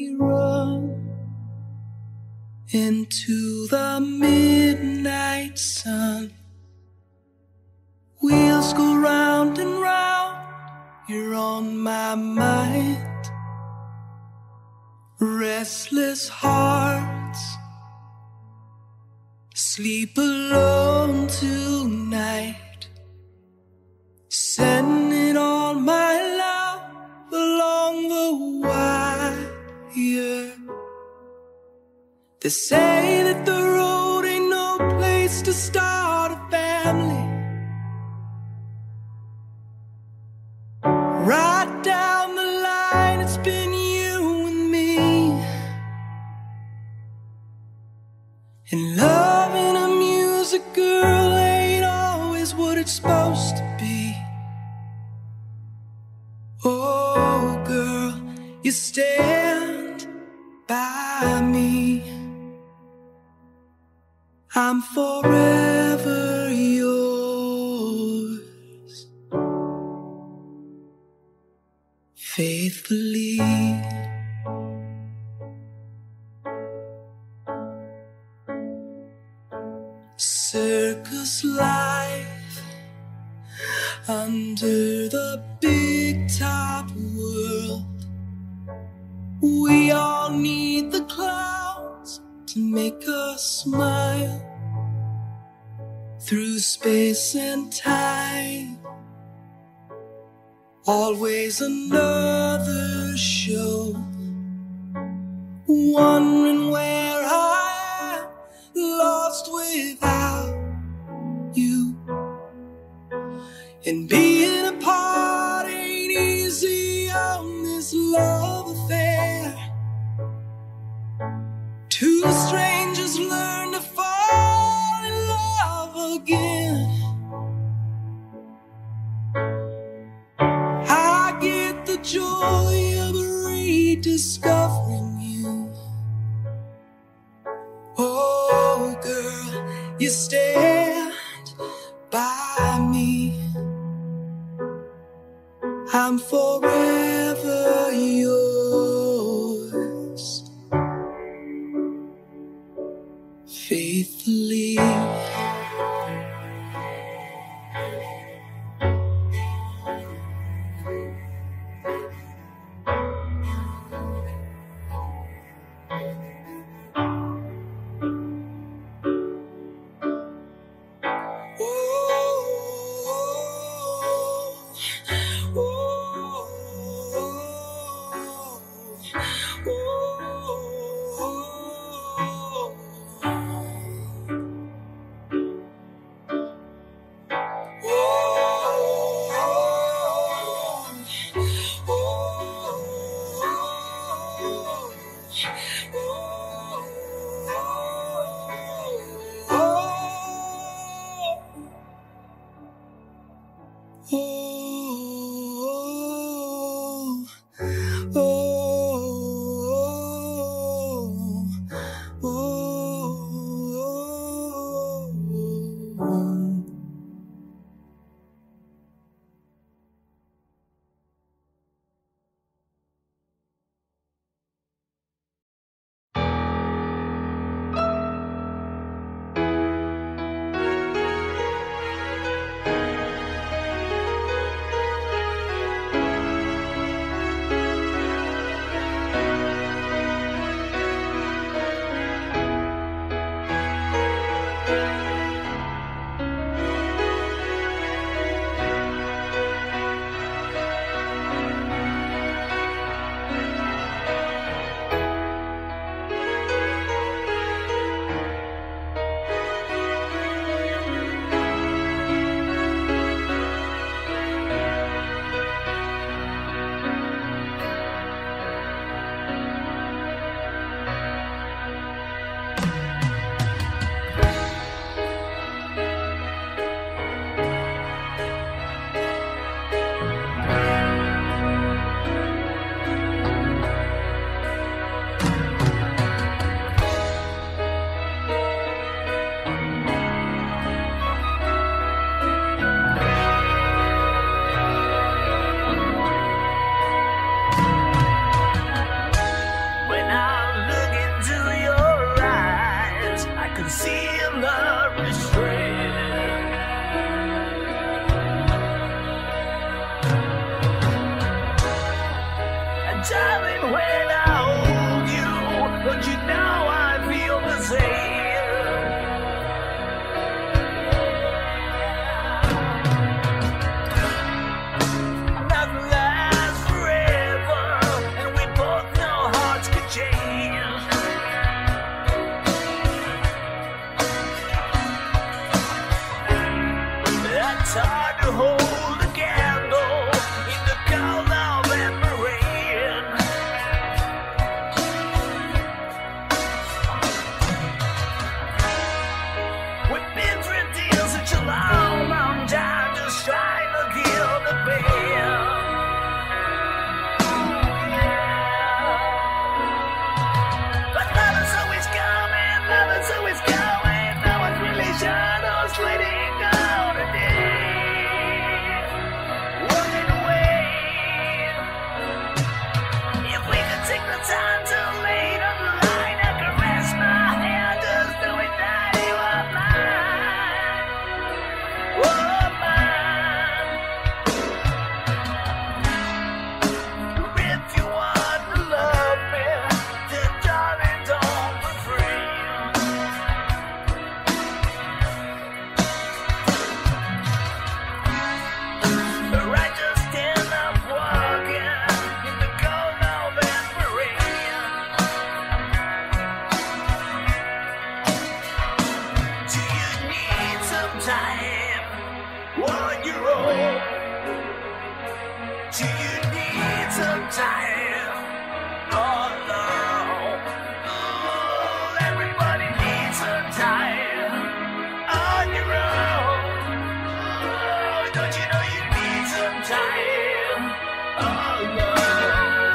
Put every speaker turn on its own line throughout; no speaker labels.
we run into the midnight sun. Wheels go round and round, you're on my mind. Restless hearts sleep alone tonight, sending all my love along the wire. They say that the road ain't no place to start a family. Right down the line, it's been you and me. And loving a music girl ain't always what it's supposed to be. Oh girl, you stand by me. I'm forever yours, faithfully. Circus life under the big top world. We all need the clouds to make us smile. Through space and time, always another show. Wondering where I am, lost without you. And being apart ain't easy on this love affair. Two strangers learn to fall in love again. I get the joy of rediscovering you. Oh girl, you stand by me. I'm forever yours, faithfully. time. Oh, Lord. Oh, everybody needs some time on your own. Oh, don't you know you need some time? Oh, Lord.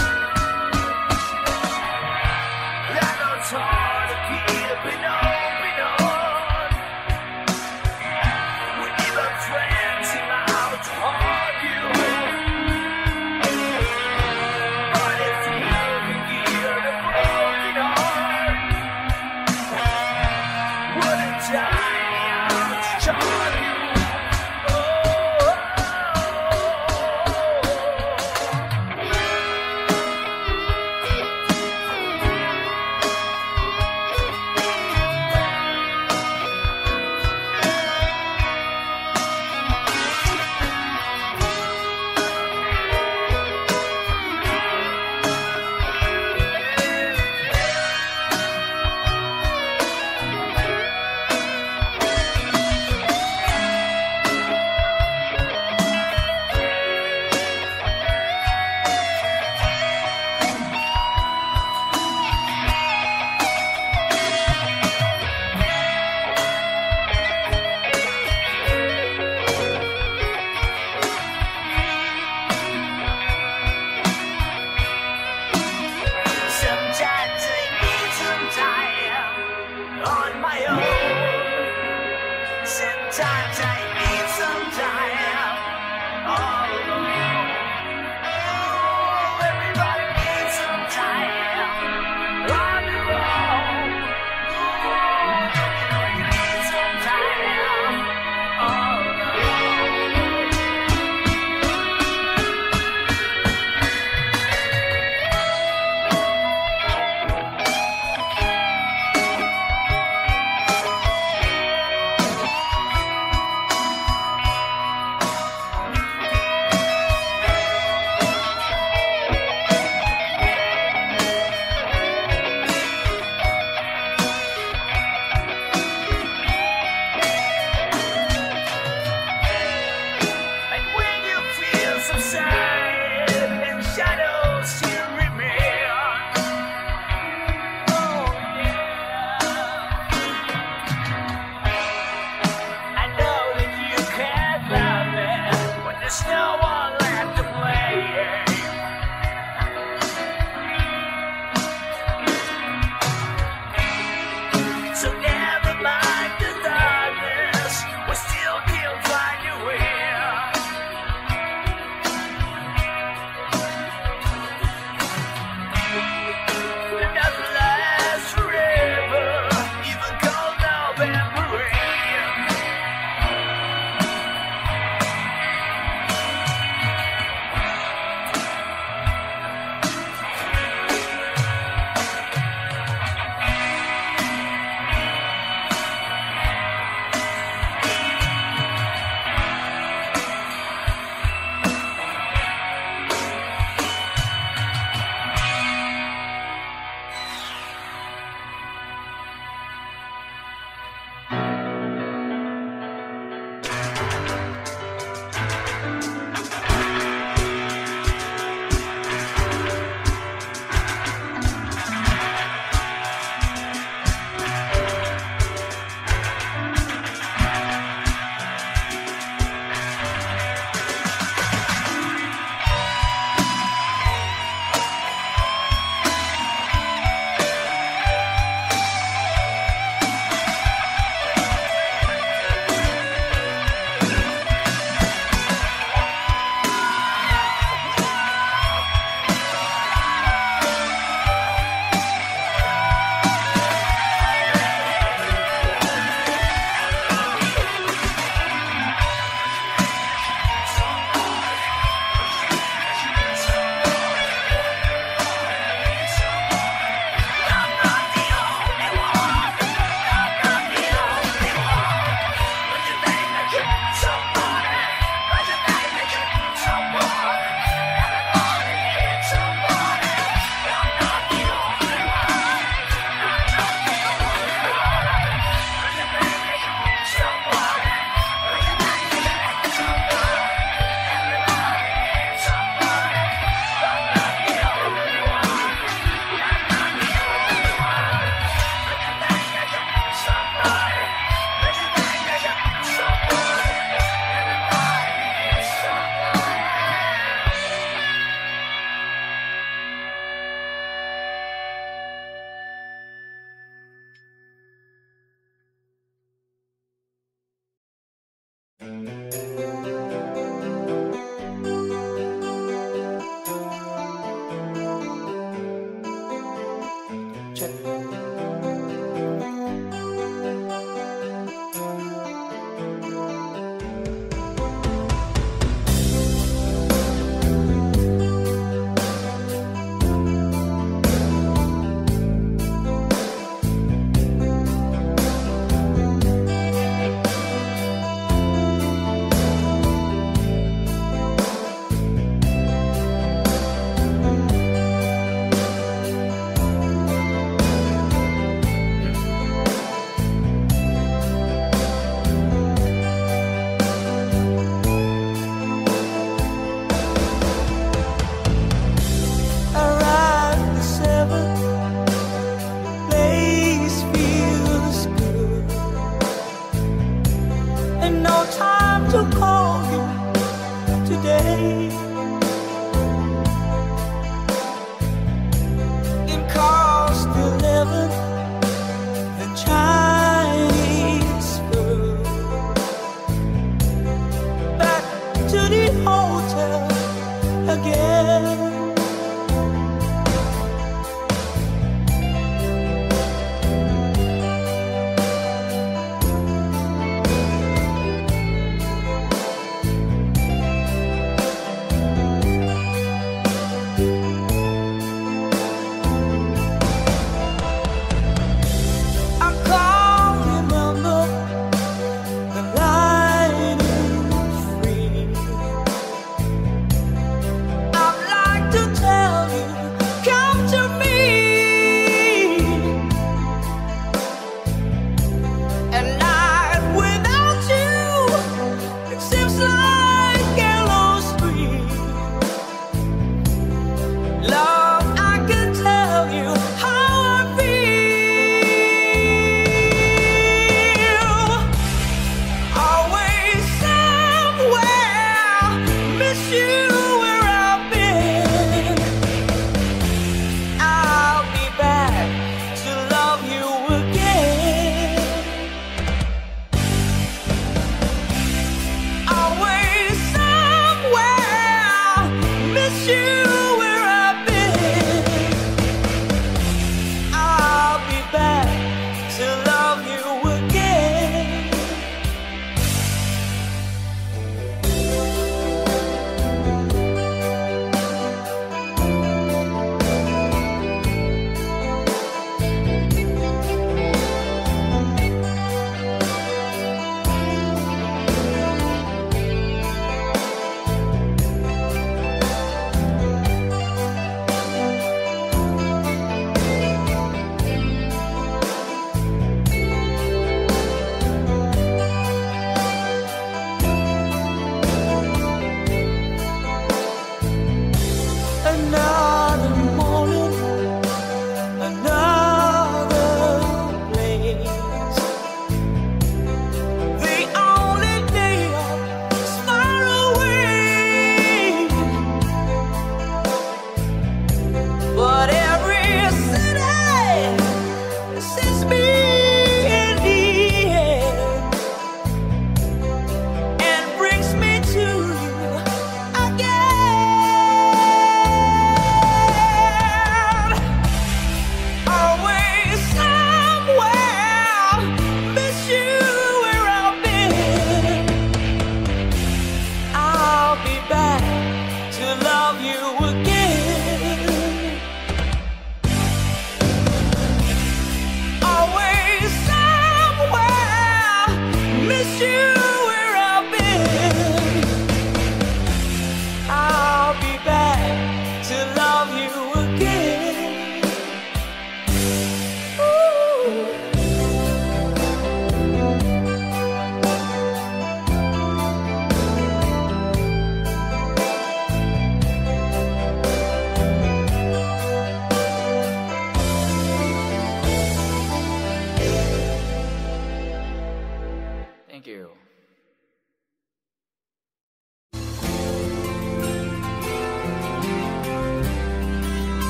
I know it's hard to keep it open on. We give our friends seem out to haunt you.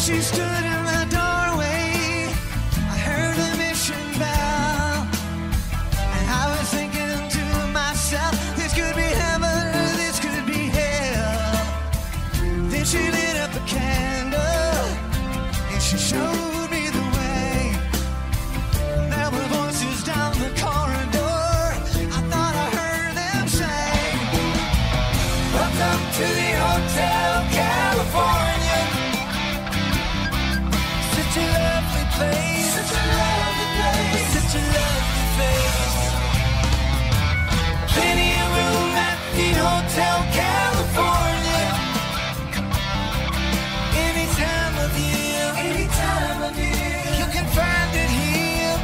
she stood in the doorway, I heard a mission bell, and I was thinking to myself, this could be heaven or this could be hell. Then she lit up a candle and she showed me the way. There were voices down the corridor, I thought I heard them say, welcome to the Hotel California. Such a lovely place, such a lovely place, such a lovely place. Plenty of room at the Hotel California. Any time of year, you can find it here.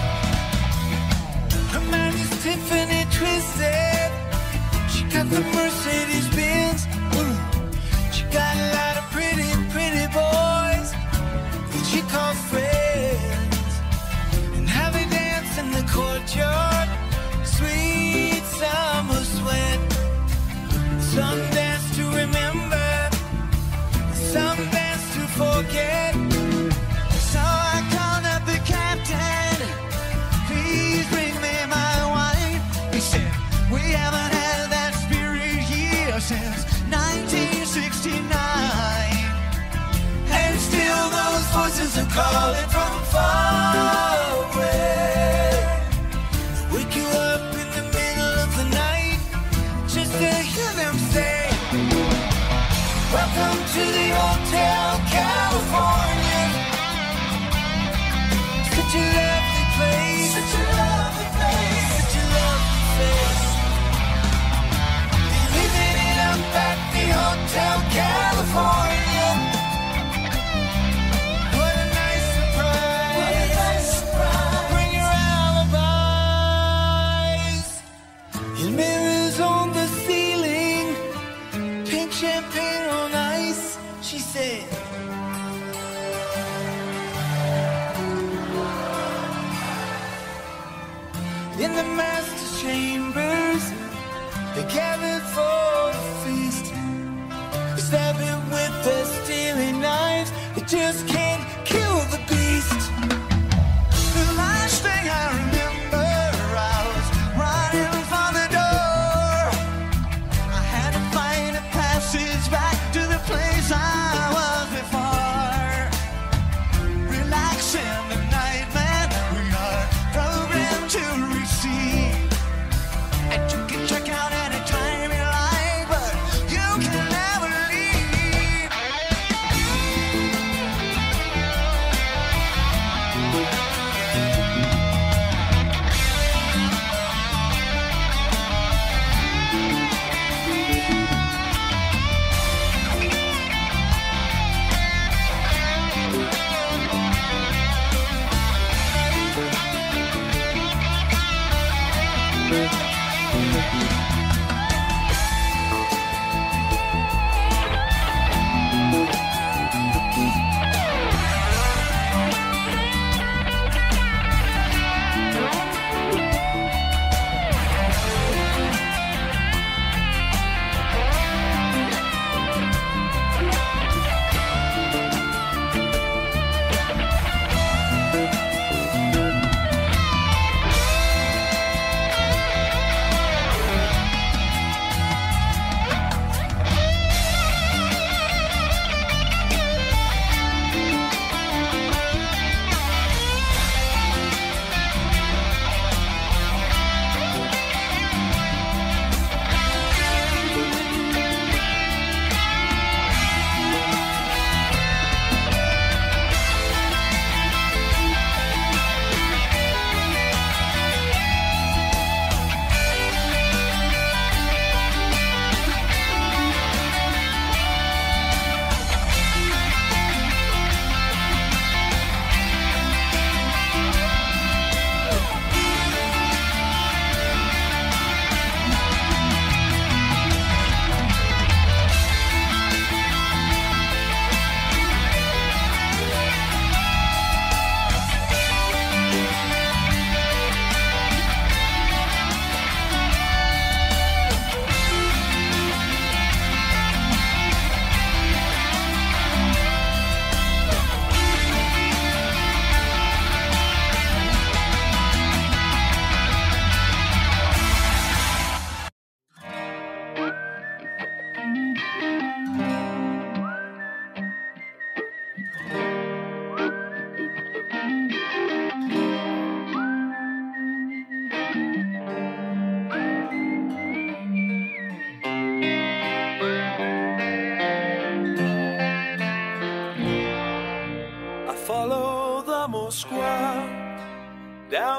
Her mind is Tiffany twisted. She got the Mercedes Benz. She got a lot of pretty, pretty boys that she calls friends. And how they dance in the courtyard, sweet summer sweat. Some dance to remember, some dance to forget. So I called up the captain, please bring me my wife. He said, we haven't had that spirit here since 1969. And still those voices are calling from far away. Wake you up in the middle of the night just to hear them say, welcome to the Hotel California. Such a lovely place, such a lovely place, such a lovely place. Living it up at the Hotel California. What a nice surprise, what a nice surprise. Bring your alibis. And mirrors on the ceiling, pink champagne on ice, she said. In the master's chambers, they gathered for a feast. They stab it with their steely knives, they just can't kill the beast. The last thing I remember, I was running for the door. I had to find a passage back to the place I was before. Relaxing the night, man, we are programmed to receive. And you can check out anytime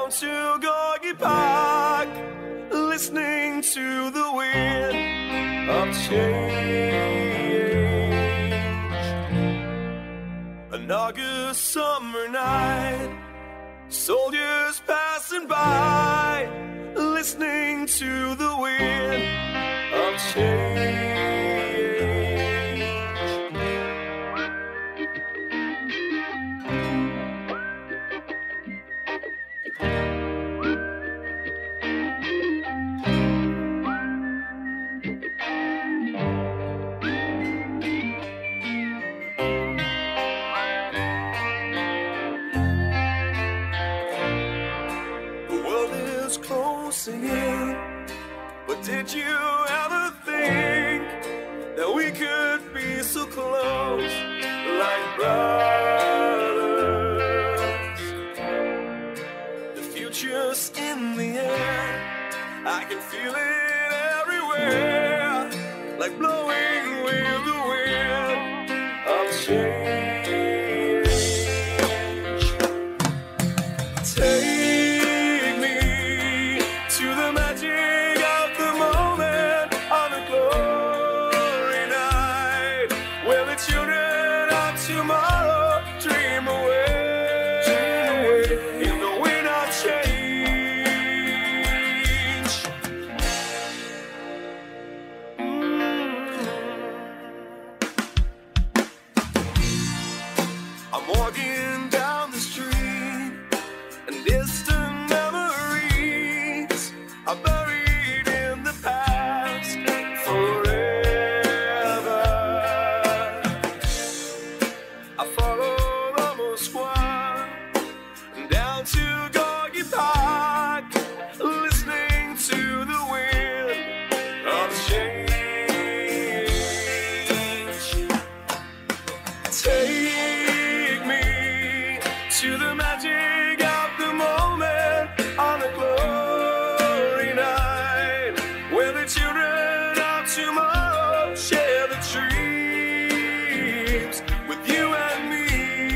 down to Gorky Park, listening to the wind of change. An August summer night, soldiers passing by, listening to the wind of change. Singing, but did you ever think that we could be so close, like brothers? The future's in the air, I can feel it everywhere, like blowing with the wind of change. Take me to the magic of the moment on a glory night, where the children of tomorrow dream away in the wind of change. I'm walking down the street, and distant memories are buried in the past forever. I follow the Moskwa down to Gorky Park, listening to the wind of change. Take me to the magic of the moment on a glory night, where the children of tomorrow share the dreams with you and me.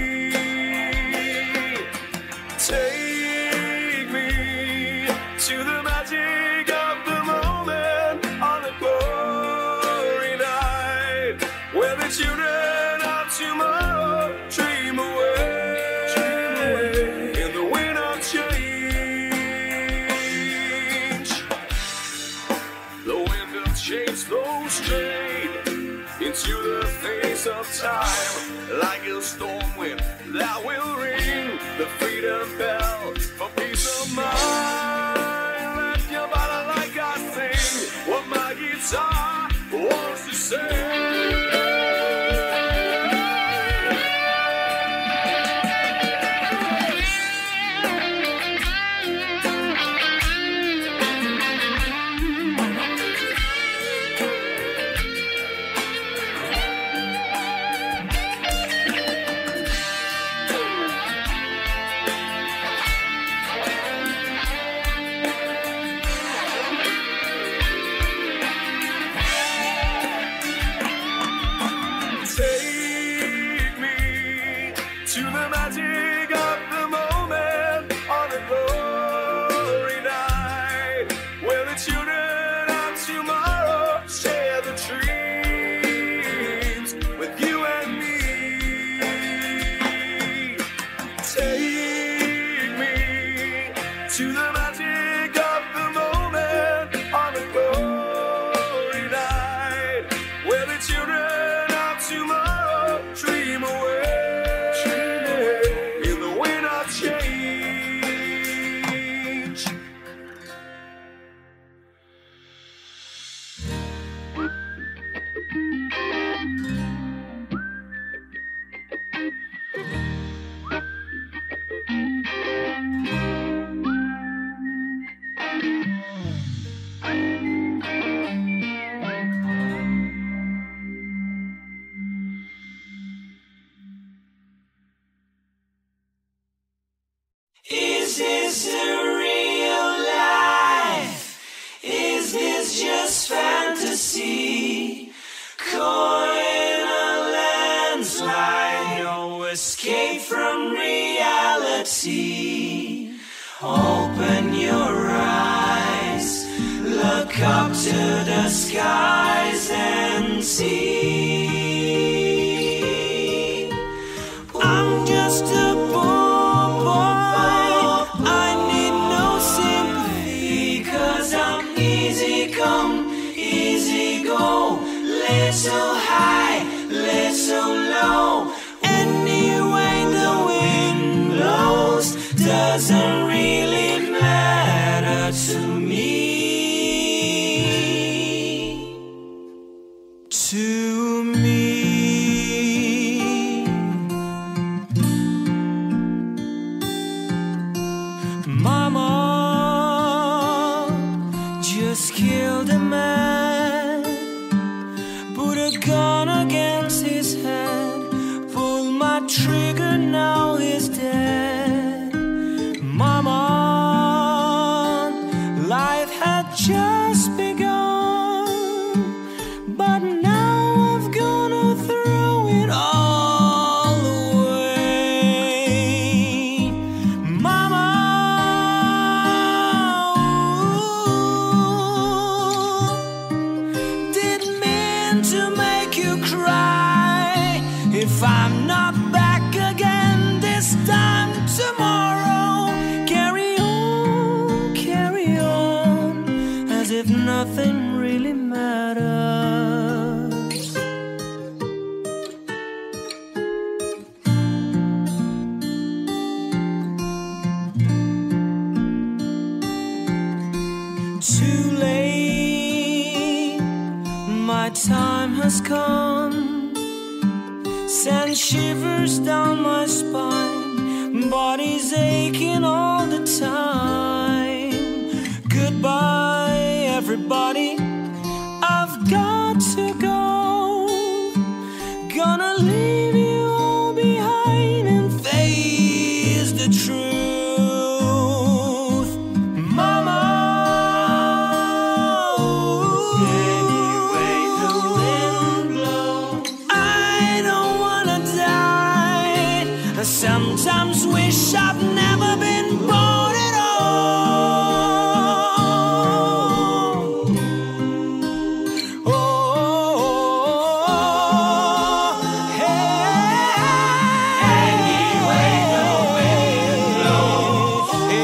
Take me to the magic of the moment on a glory night, where the children of tomorrow dream away in the wind of change. The wind of change blows straight into the face of time, like a storm wind that will ring the freedom bell for peace of mind. Let your body like I sing what my guitar wants to say. Take me to the magic of the moment on a glory night, where the children of tomorrow share the dreams with you and me. Take me to the magic of the moment on a glory night, where the children of tomorrow dream away in the wind of change.
Is this a real life? Is this just fantasy? Caught in a landslide, no escape from reality. Oh, open your eyes, look up to the skies and see. I'm just a poor boy, I need no sympathy, 'cause I'm easy come, easy go, little high, little low. Anyway the wind blows doesn't really matter to me. To me. Mama just killed a man, put a gun against his head, pulled my trigger, now he's dead. Mama, life had just begun, but now I've gonna throw it all away. Mama, didn't mean to make you cry. If I'm not back again this time tomorrow, carry on, as if nothing really matters. Too late, my time has come, send shivers down my spine, body's aching all the time. Goodbye everybody, I've got to go, gonna leave you all behind and face the truth. Mama, anyway the wind blows, I don't wanna die, I sometimes wish I've never been born at all. Oh, hey. Anyway the wind blows,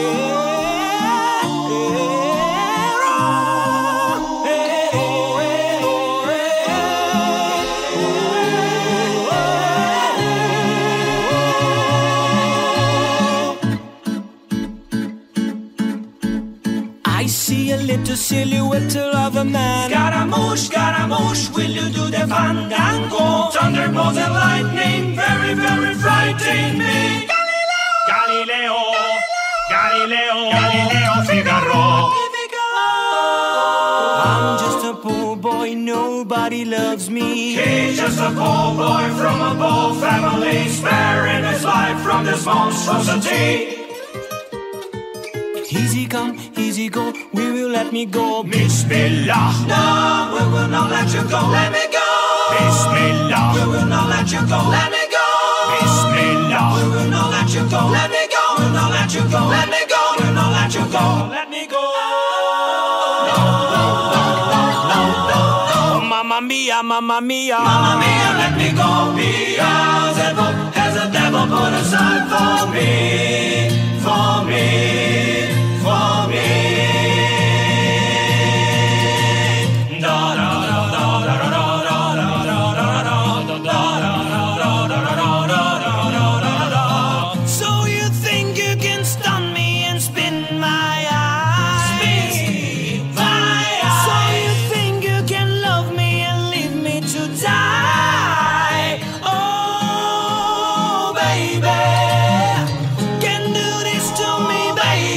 I see a little silhouette of a man. Scaramouche, Scaramouche, will you do the fandango? Thunderbolts and lightning, very, very frightening me. Galileo, Galileo, Galileo, Figaro. I'm just a poor boy, nobody loves me. He's just a poor boy from a poor family, sparing his life from this monstrosity. Easy come, easy go, will you let me go? Bismillah. No, we will not let you go. Let me go. Bismillah. We will not let you go. Let me go. Bismillah. We will not let you go. Let me go. We will not let you go. Let me go. We will not let you go. Let me go. No, no, no, no, no, no, no. Mamma mia, mamma mia, mamma mia, let me go. Beelzebub has a devil put aside for me, for me. For me. Da da da da da da da da da da da da. So you think you can stun me and spin my eyes? Spin my eyes. So you think you can love me and leave me to die? Oh, baby, can do this to me, baby.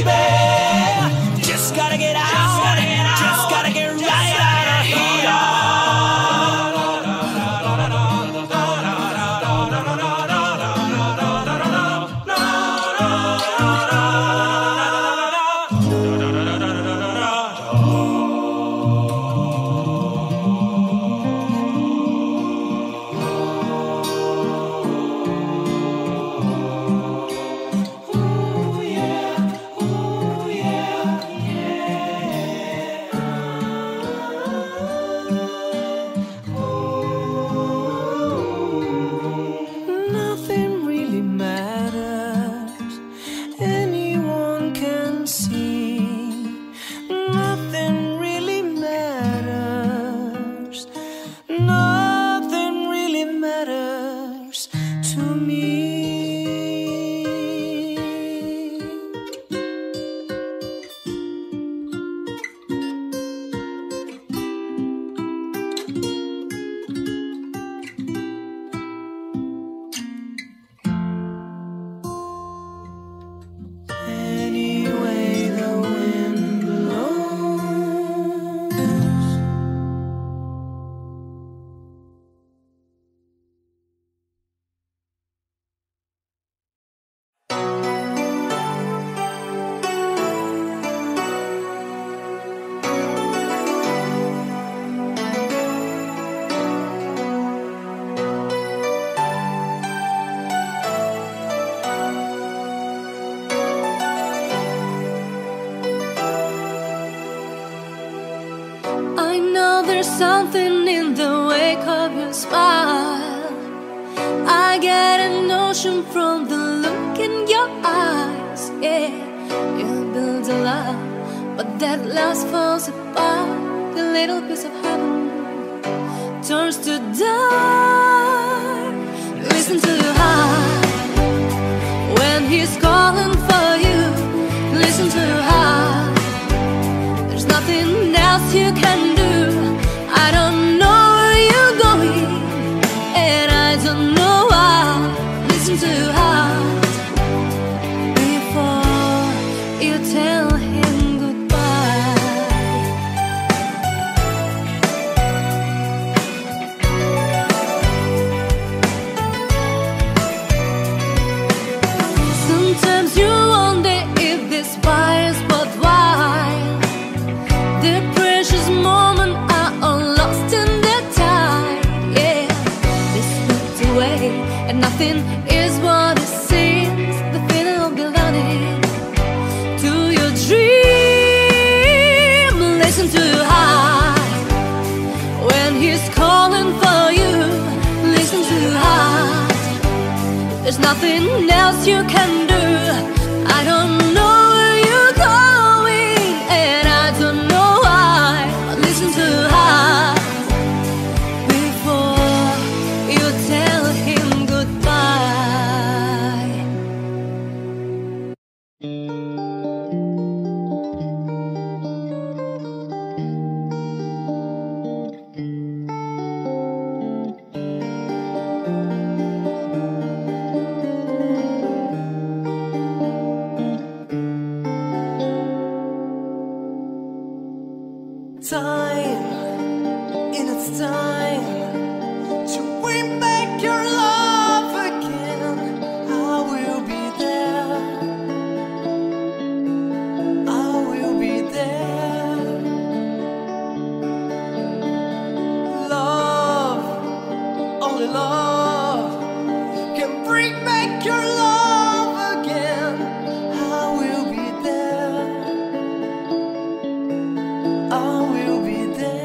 something in the wake of your smile. I get a notion from the look in your eyes. Yeah, you build a love, but that love falls apart. A little piece of heaven turns to dark. Listen to your heart when he's calling for you. Listen to your heart. There's nothing else you can do. I don't know where you're going, and I don't know why. Listen to your heart before you tell him goodbye. Sometimes you wonder if this fire is worthwhile. The precious moments are all lost in the tide. Yeah, they slipped away, and nothing is what it seems. The feeling of belonging to your dream. Listen to your heart when he's calling for you. Listen to your heart. There's nothing else you can do. I don't know where you're going, and I don't know why. But listen to your heart before you tell him goodbye.
Time, in its time, to bring back your love again. I will be there. I will be there. Love, only love can bring back your love again. I will be there. I will be there.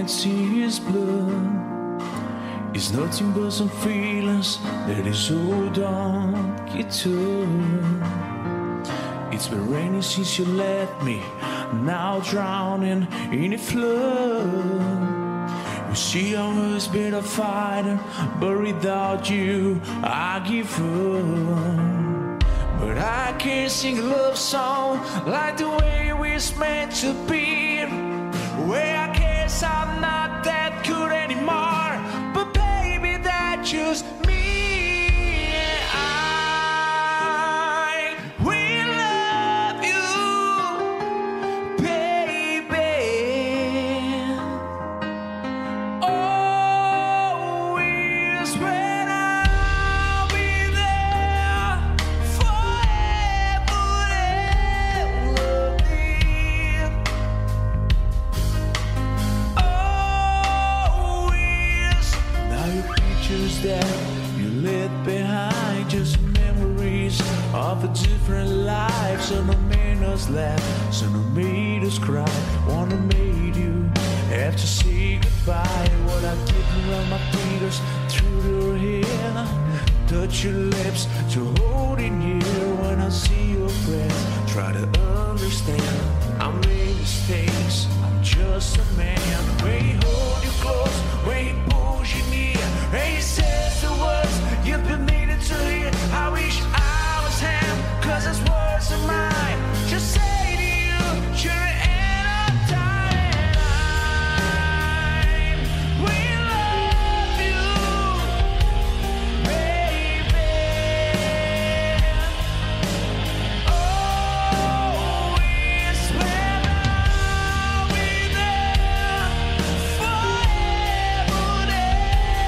can't see his blood. It's nothing but some feelings that is hold on, get to. It's been raining since you left me, now drowning in a flood. You see, I was been a fighter, but without you, I give up. But I can't sing a love song like the way we're meant to be. Where I guess I'm not that good anymore, but baby, that's just me. I will love you, baby. Always when I'll be there forever and love thee. Always. Now your pictures that you left behind, just memories of a different life. Some have made us laugh, some have made us cry. One have made you have to say goodbye. What I did around my fingers through your hair, touch your lips to hold in here. When I see your friends, try to understand. I made mistakes, I'm just a man. When he hold you close, when he pulls you near, and he says the words you've been needing to hear. I wish I was him, cause his words are mine. Just say to you, you're in a time. We love you, baby. Always when I'll be there forever and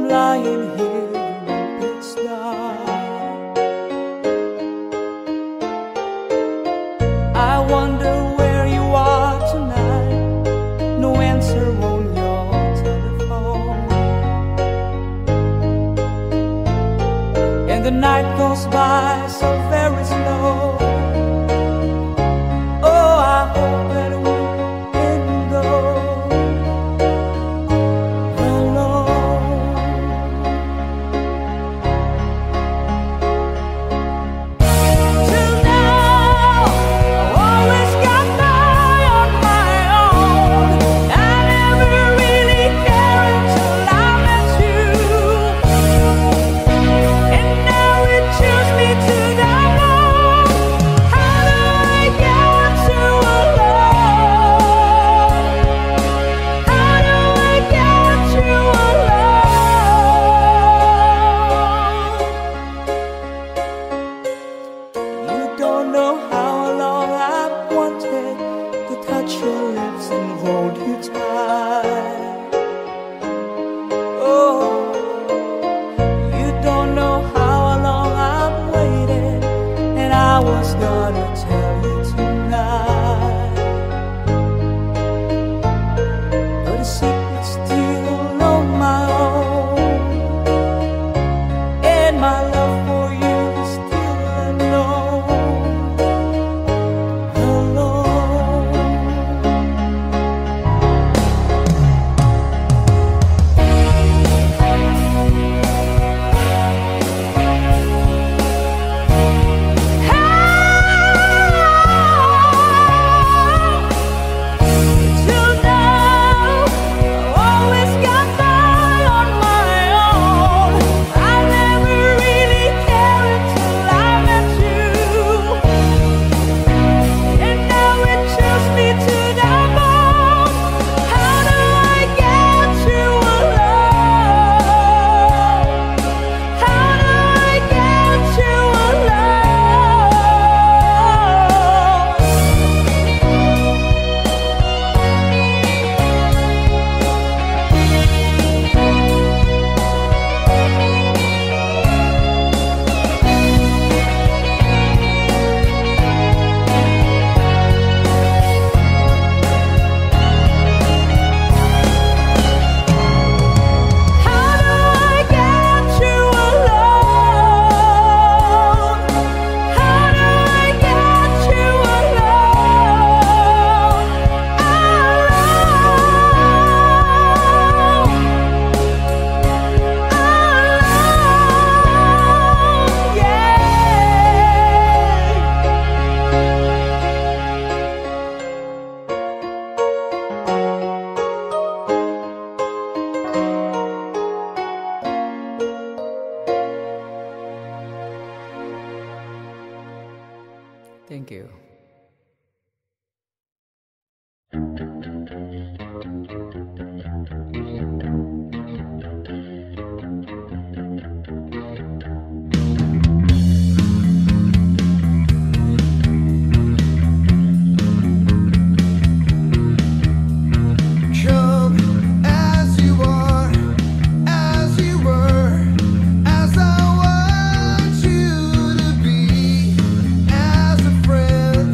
lying here in it's dark. I wonder where you are tonight. No answer on your telephone, and the night goes by so very slow. Oh, I hope that we can go alone. Till now, I always got by on my own. I never really cared until I met you, and now it chews me to the bone. How do I get you alone? How do I get you alone? You don't know how long I've wanted to touch your lips and hold you tight. Oh, you don't know how long I've waited, and I was gonna tell you tonight. But the secret's still on my own, and my love for you is still unknown. Alone. Till now, I always got by on my own. I never really cared until I met you, and now it chews me to the bone. How do I get you alone? How do I get you alone? How do I get you alone? How do I get you alone? Alone, yeah. Thank you.
Come as you are, as you were, as I want you to be, as a friend.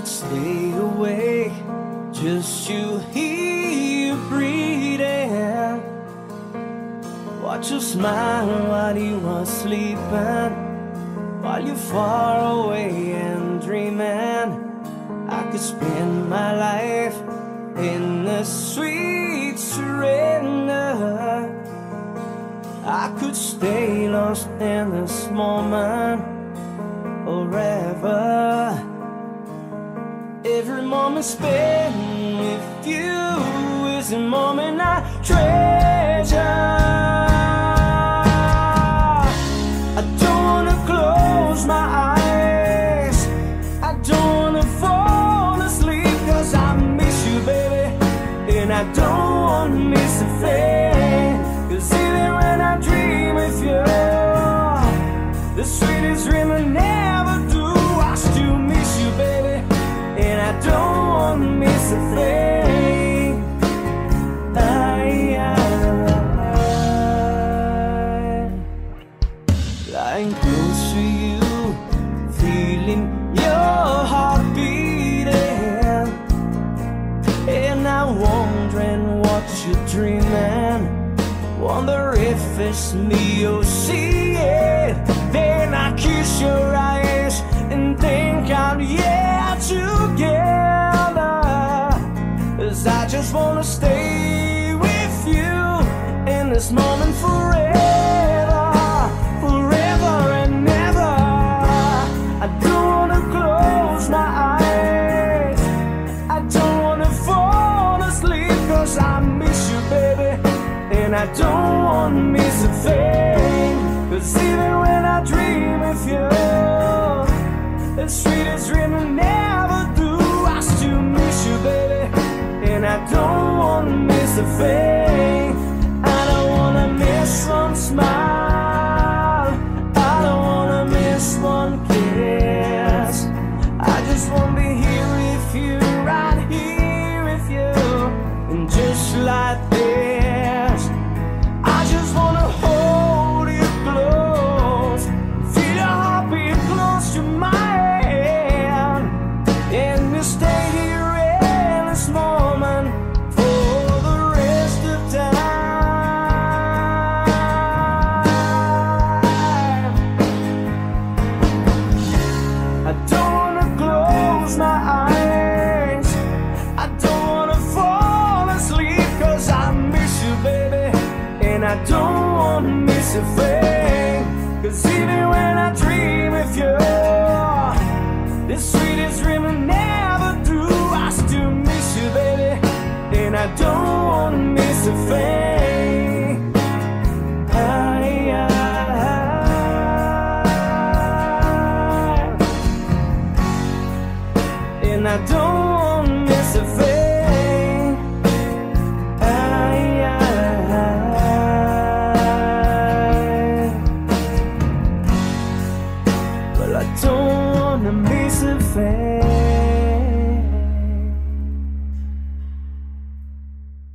could stay awake just to hear you breathing, watch you smile while you are sleeping, while you're far away and dreaming. I could spend my life in the sweet surrender. I could stay lost in this moment forever. Every moment spent with you is a moment I treasure. I don't wanna close my eyes, I don't wanna fall asleep, 'cause I miss you, baby, and I don't wanna miss a thing. 'Cause even when I dream of you, the sweetest dream I never do, I still miss you, baby, and I don't wanna miss a thing. Lying close to you, feeling your heart beating, and I'm wondering what you're dreaming. Wonder if it's me you're seeing. Then I kiss your eyes and think I'm together. 'Cause I just wanna stay with you in this moment forever, forever and ever. I don't wanna close my eyes, I don't wanna fall asleep, 'cause I miss you, baby, and I don't wanna miss a thing. 'Cause even when I dream of you, the sweetest dream I never do, I still miss you, baby, and I don't wanna miss a thing. I don't wanna miss one smile, I don't wanna miss one kiss. I just wanna be here with you, right here with you, and just like this, I just wanna hold you close, feel your heartbeat close to mine, and we stay here in this moment for the rest of time. I don't wanna close my eyes, I don't wanna fall asleep, 'cause I miss you, baby, and I don't wanna miss a thing. 'Cause even when I dream of you, the sweetest dream I never do, I still miss you, baby, and I don't wanna miss a thing. And I don't wanna miss a thing. Well, I don't wanna miss a thing.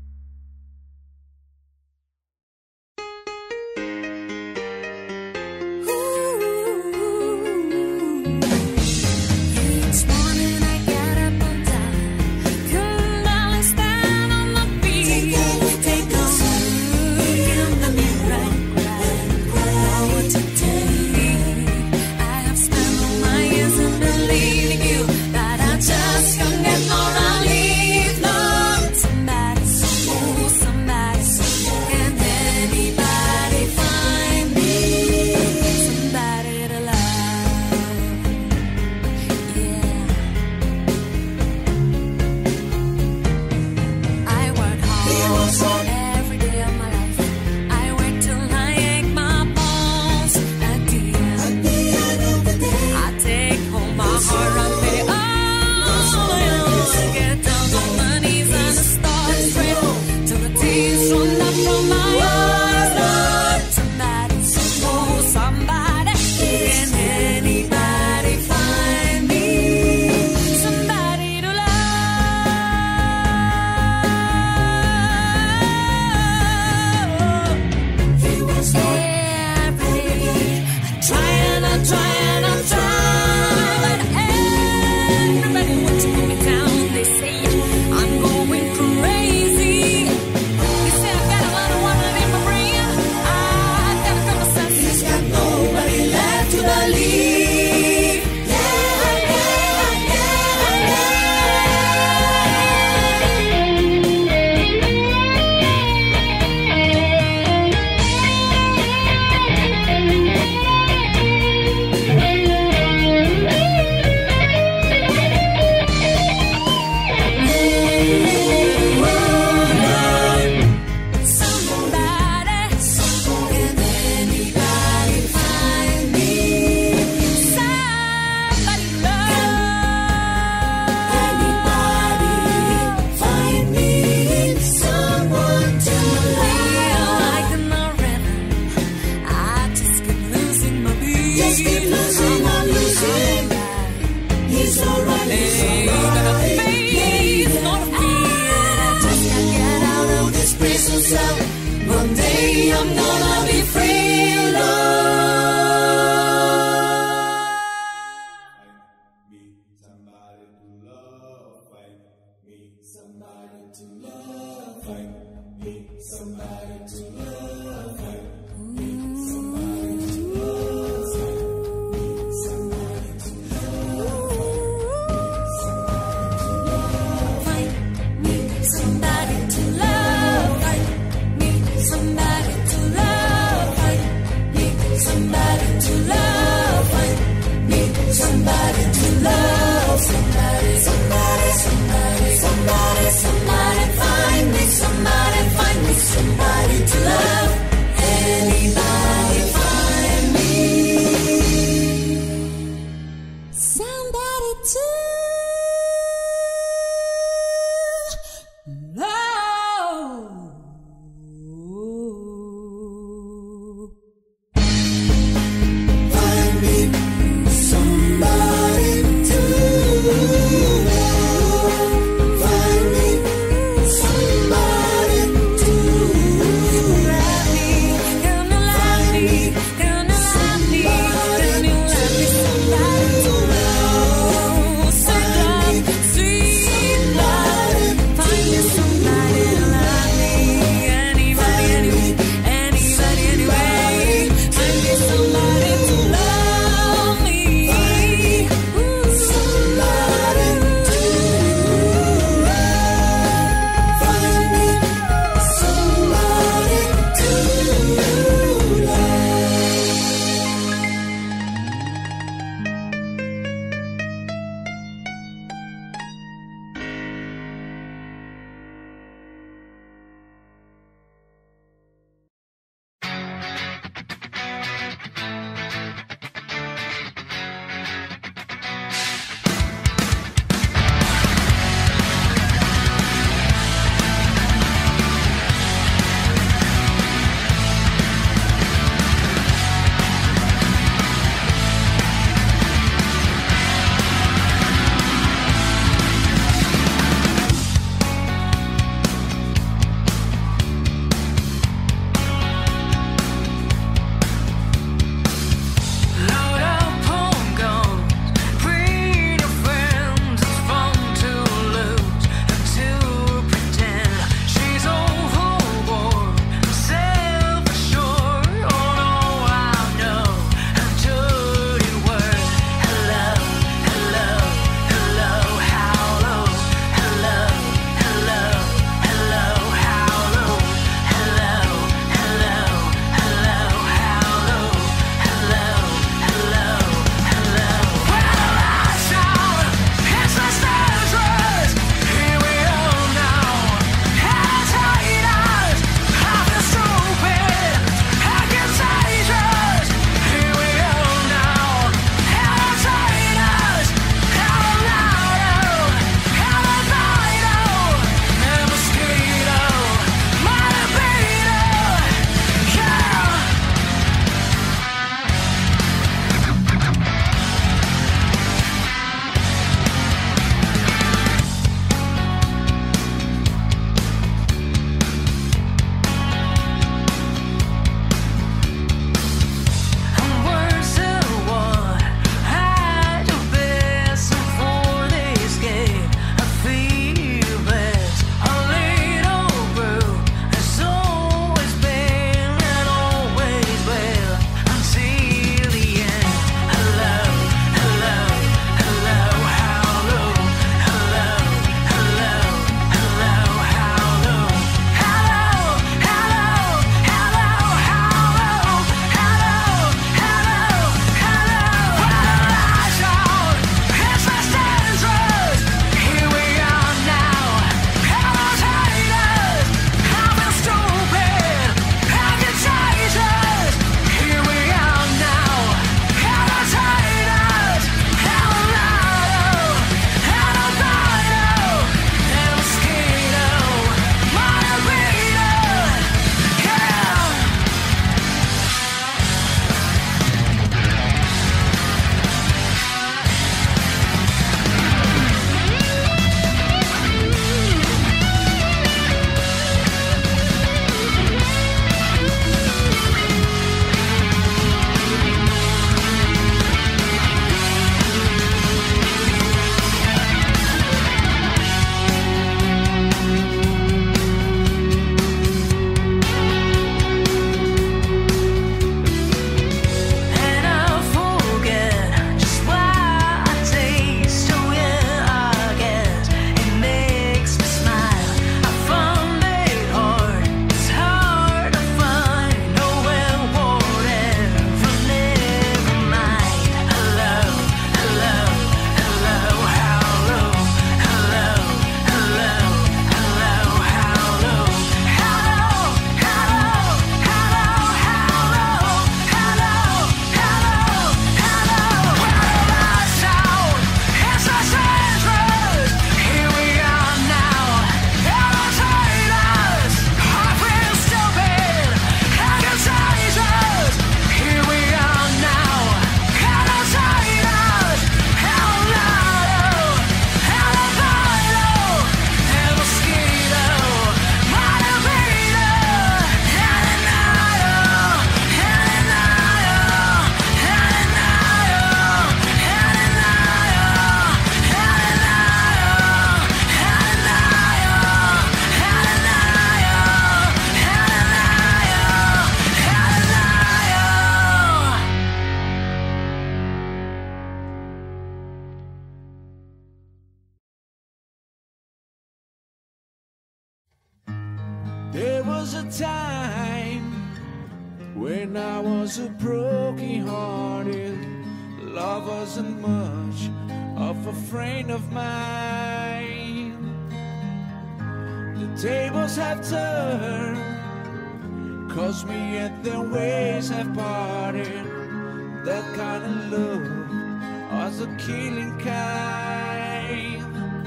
was a time when I was a broken-hearted. Love wasn't much of a friend of mine. The tables have turned, 'cause me and their ways have parted. That kind of love was a killing kind.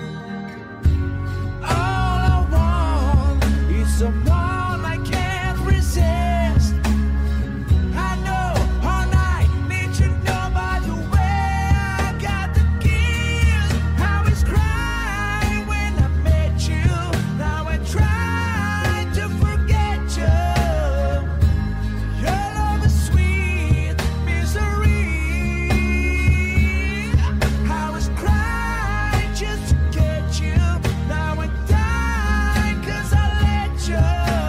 All I want is someone I can't resist. I know all night need you know by the way I got the kiss. I was crying when I met you. Now I try to forget you. Your love is sweet misery. I was crying just to get you. Now I die 'cause I let you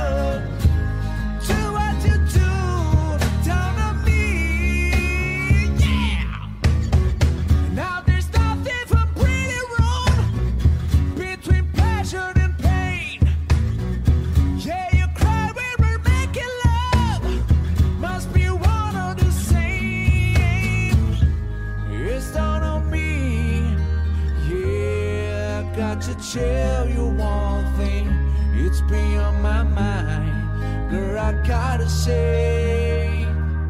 do what you do down on me. Yeah. Now there's nothing but pretty wrong between pleasure and pain. Yeah, you cry when we're making love. Must be one or the same. It's down on me. Yeah, I got to tell you one thing. It's been on my mind. Girl, I gotta say,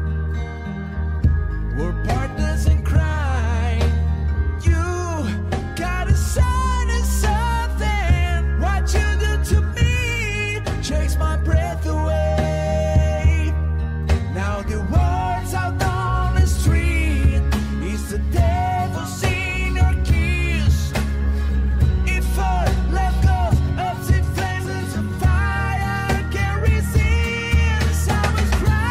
we're partners in crime. You gotta sign us something. What you do to me takes my breath away. Now the words out on the street is the devil's in your kiss. If our love goes up in flames, it's a fire I can't resist. I was crying.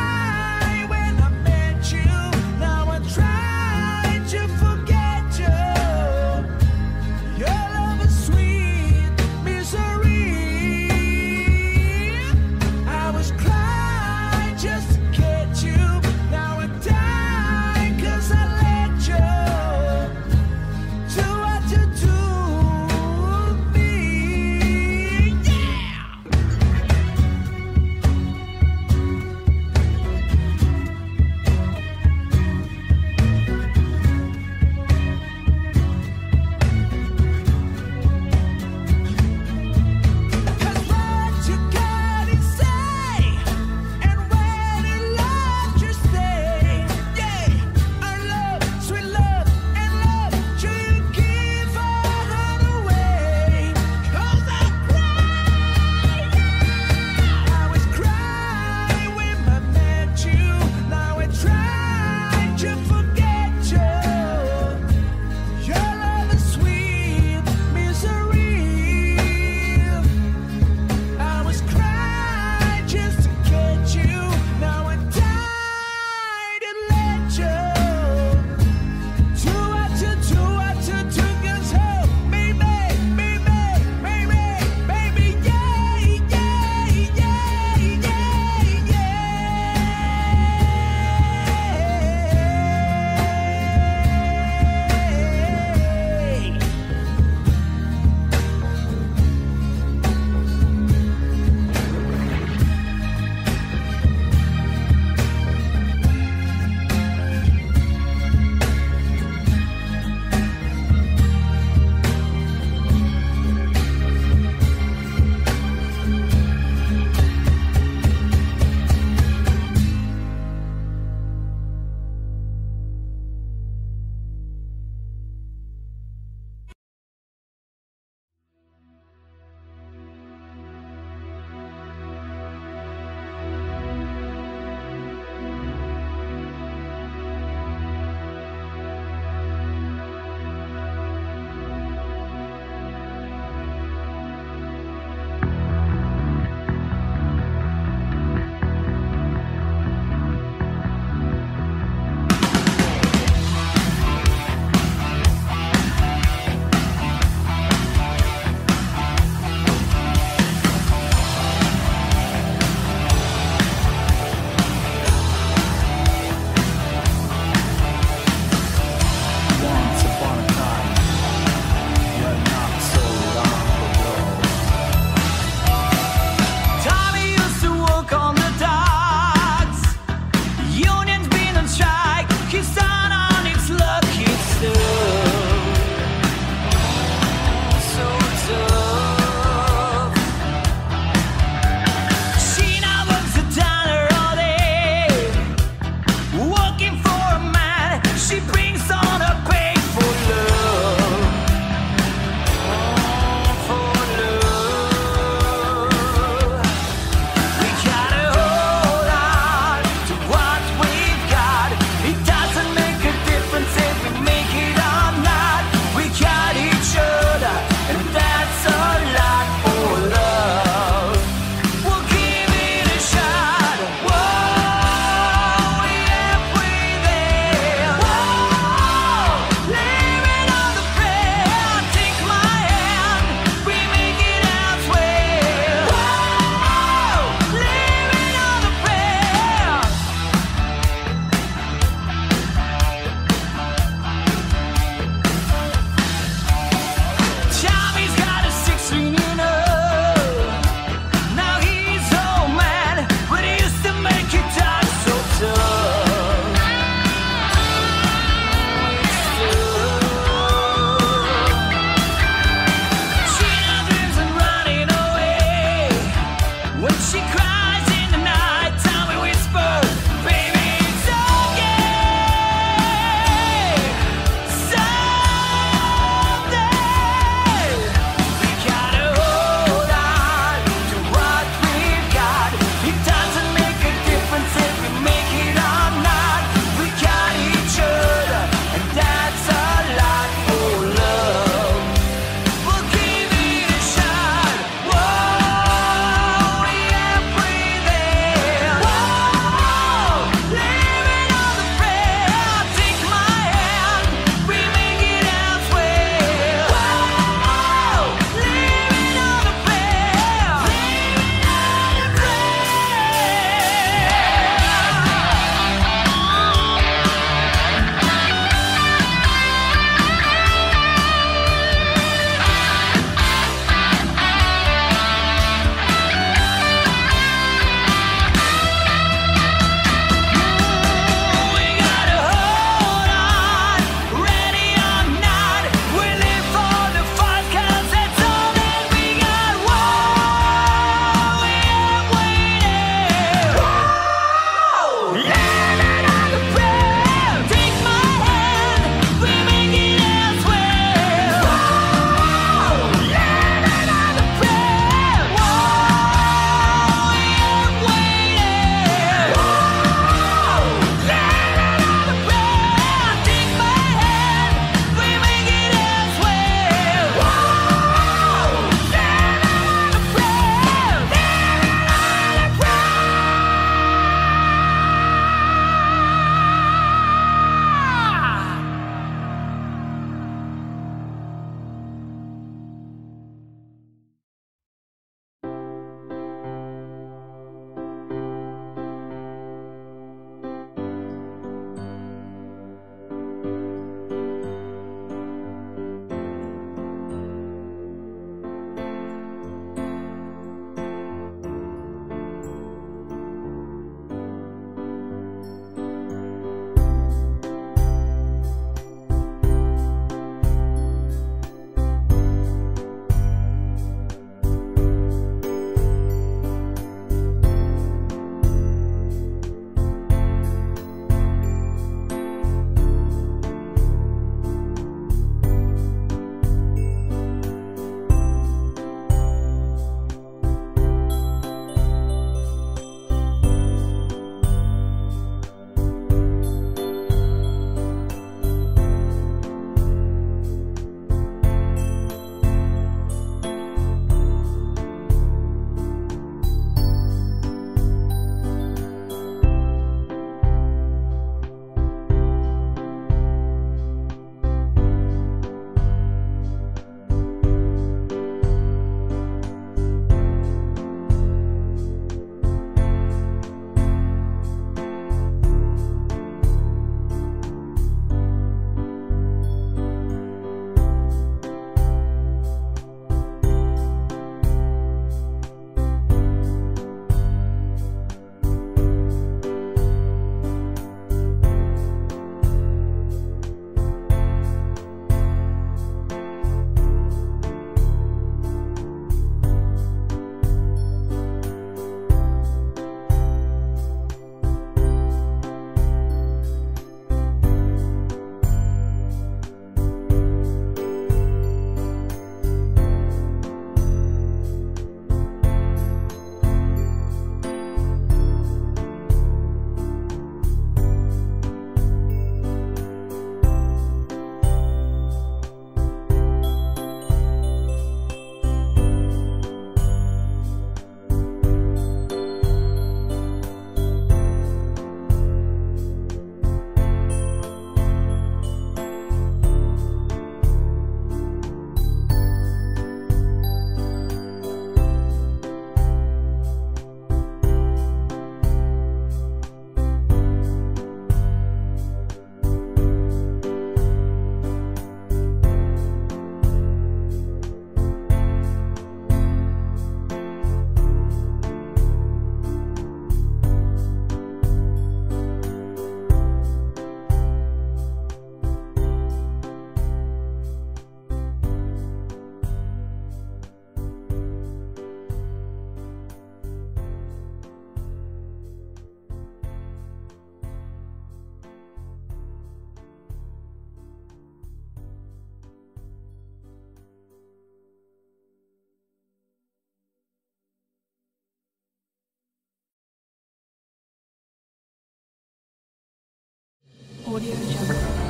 Audio Jungle.